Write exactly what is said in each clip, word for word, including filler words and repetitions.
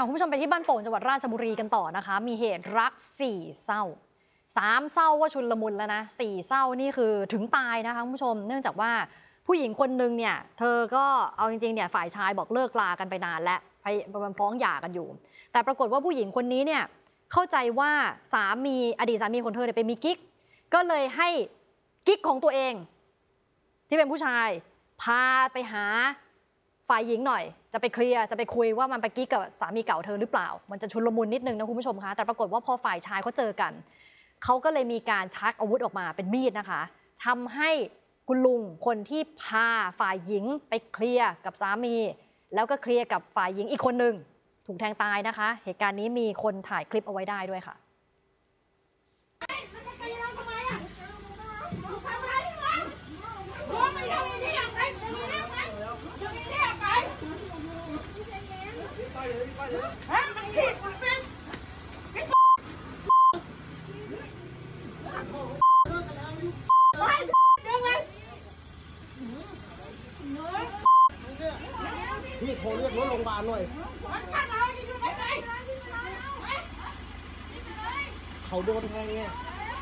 คุณผู้ชมไปที่บ้านโป่งจังหวัดราชบุรีกันต่อนะคะมีเหตุรักสี่เศร้าสามเศร้าว่าชุนลมุนแล้วนะสี่เศร้านี่คือถึงตายนะคะคุณผู้ชมเนื่องจากว่าผู้หญิงคนนึงเนี่ยเธอก็เอาจริงๆเนี่ยฝ่ายชายบอกเลิกลากันไปนานแล้วไปฟ้องหย่ากันอยู่แต่ปรากฏว่าผู้หญิงคนนี้เนี่ยเข้าใจว่าสามีอดีตสามีของเธอเนี่ยไปมีกิ๊กก็เลยให้กิ๊กของตัวเองที่เป็นผู้ชายพาไปหาฝ่ายหญิงหน่อยจะไปเคลียร์จะไปคุยว่ามันไปกิ๊กกับสามีเก่าเธอหรือเปล่ามันจะชุลมุนนิดนึงนะคุณผู้ชมคะแต่ปรากฏว่าพอฝ่ายชายเขาเจอกันเขาก็เลยมีการชักอาวุธออกมาเป็นมีดนะคะทำให้คุณลุงคนที่พาฝ่ายหญิงไปเคลียร์กับสามีแล้วก็เคลียร์กับฝ่ายหญิงอีกคนหนึ่งถูกแทงตายนะคะเหตุการณ์นี้มีคนถ่ายคลิปเอาไว้ได้ด้วยค่ะพี่โทรเรียกรถโรงพยาบาลหน่อยเขาโดนแทงไง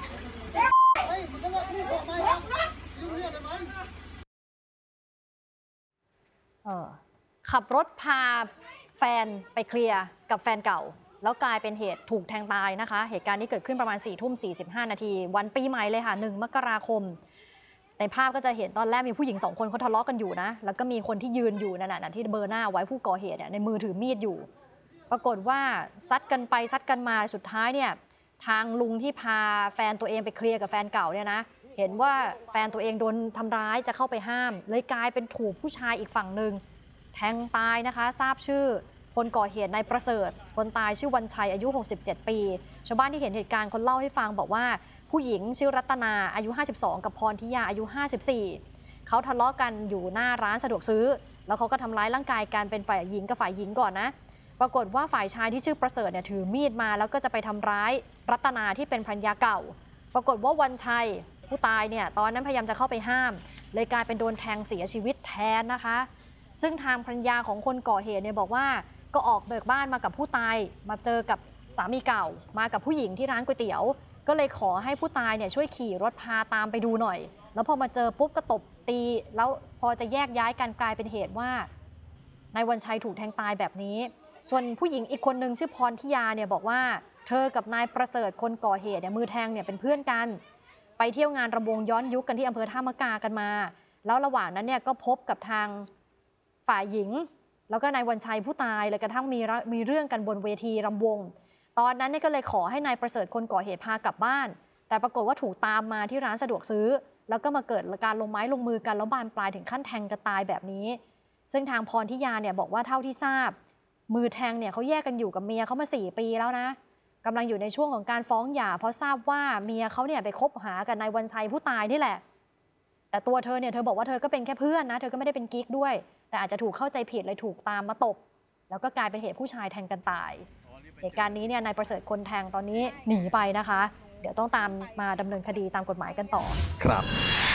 เออขับรถพาแฟนไปเคลียร์กับแฟนเก่าแล้วกลายเป็นเหตุถูกแทงตายนะคะเหตุการณ์นี้เกิดขึ้นประมาณสี่ทุ่มสี่สิบห้านาทีวันปีใหม่เลยค่ะหนึ่งมกราคมในภาพก็จะเห็นตอนแรกมีผู้หญิงสองคนเขาทะเลาะกันอยู่นะแล้วก็มีคนที่ยืนอยู่นั่นน่ะที่เบอร์หน้าไว้ผู้ก่อเหตุในมือถือมีดอยู่ปรากฏว่าซัดกันไปซัดกันมาสุดท้ายเนี่ยทางลุงที่พาแฟนตัวเองไปเคลียร์กับแฟนเก่าเนี่ยนะเห็นว่าแฟนตัวเองโดนทำร้ายจะเข้าไปห้ามเลยกลายเป็นถูกผู้ชายอีกฝั่งหนึ่งแทงตายนะคะทราบชื่อคนก่อเหตุนายประเสริฐคนตายชื่อวันชัยอายุหกสิบเจ็ดปีชาวบ้านที่เห็นเหตุการณ์คนเล่าให้ฟังบอกว่าผู้หญิงชื่อรัตนาอายุห้าสิบสองกับพรทิยาอายุห้าสิบสี่เขาทะเลาะกันอยู่หน้าร้านสะดวกซื้อแล้วเขาก็ทำร้ายร่างกายกันเป็นฝ่ายหญิงกับฝ่ายหญิงก่อนนะปรากฏว่าฝ่ายชายที่ชื่อประเสริฐเนี่ยถือมีดมาแล้วก็จะไปทำร้ายรัตนาที่เป็นภรรยาเก่าปรากฏว่าวันชัยผู้ตายเนี่ยตอนนั้นพยายามจะเข้าไปห้ามเลยกลายเป็นโดนแทงเสียชีวิตแทนนะคะซึ่งทางภรรยาของคนก่อเหตุเนี่ยบอกว่าก็ออกเบิกบ้านมากับผู้ตายมาเจอกับสามีเก่ามากับผู้หญิงที่ร้านก๋วยเตี๋ยวก็เลยขอให้ผู้ตายเนี่ยช่วยขี่รถพาตามไปดูหน่อยแล้วพอมาเจอปุ๊บก็ตบตีแล้วพอจะแยกย้ายกันกลายเป็นเหตุว่านายวันชัยถูกแทงตายแบบนี้ส่วนผู้หญิงอีกคนนึงชื่อพรทิยาเนี่ยบอกว่าเธอกับนายประเสริฐคนก่อเหตุเนี่ยมือแทงเนี่ยเป็นเพื่อนกันไปเที่ยวงานรำวงย้อนยุคกันที่อำเภอท่ามะกากันมาแล้วระหว่างนั้นเนี่ยก็พบกับทางฝ่ายหญิงแล้วก็นายวันชัยผู้ตายเลยกระทั่งมีมีเรื่องกันบนเวทีรำวงตอนนั้นเนี่ยก็เลยขอให้นายประเสริฐคนก่อเหตุพากลับบ้านแต่ปรากฏว่าถูกตามมาที่ร้านสะดวกซื้อแล้วก็มาเกิดการลงไม้ลงมือกันแล้วบานปลายถึงขั้นแทงกันตายแบบนี้ซึ่งทางพรทิยาเนี่ยบอกว่าเท่าที่ทราบมือแทงเนี่ยเขาแยกกันอยู่กับเมียเขามาสี่ปีแล้วนะกำลังอยู่ในช่วงของการฟ้องหย่าเพราะทราบว่าเมียเขาเนี่ยไปคบหากับนายวันชัยผู้ตายนี่แหละแต่ตัวเธอเนี่ยเธอบอกว่าเธอก็เป็นแค่เพื่อนนะเธอก็ไม่ได้เป็นกิ๊กด้วยแต่อาจจะถูกเข้าใจผิดเลยถูกตามมาตบแล้วก็กลายเป็นเหตุผู้ชายแทงกันตายเหตุการณ์นี้เนี่ยนายประเสริฐคนแทงตอนนี้หนีไปนะคะเดี๋ยวต้องตามมาดำเนินคดีตามกฎหมายกันต่อครับ